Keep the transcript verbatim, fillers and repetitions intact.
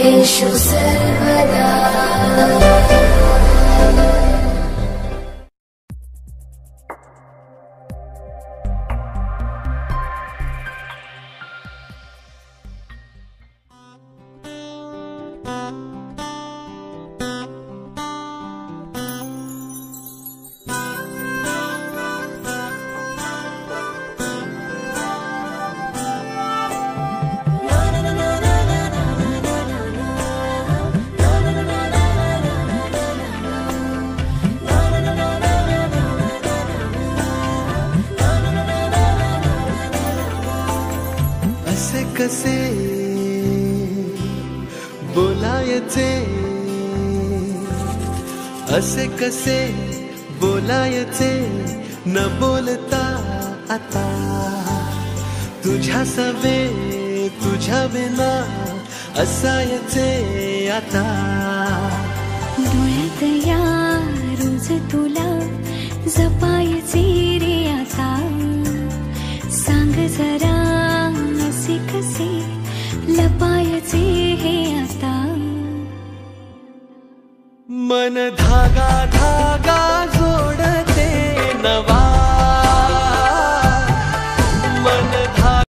सर्वेषु सर्वदा। कसे बोलायचे, असे कसे बोलायचे न बोलता आता, तुझ्या सवे तुझ्या विना असायचे आता। डोळ्यात या रोज तुला जपायचे रे आता, सांग जरा असे कसे लपायचे हे आता। मन धागा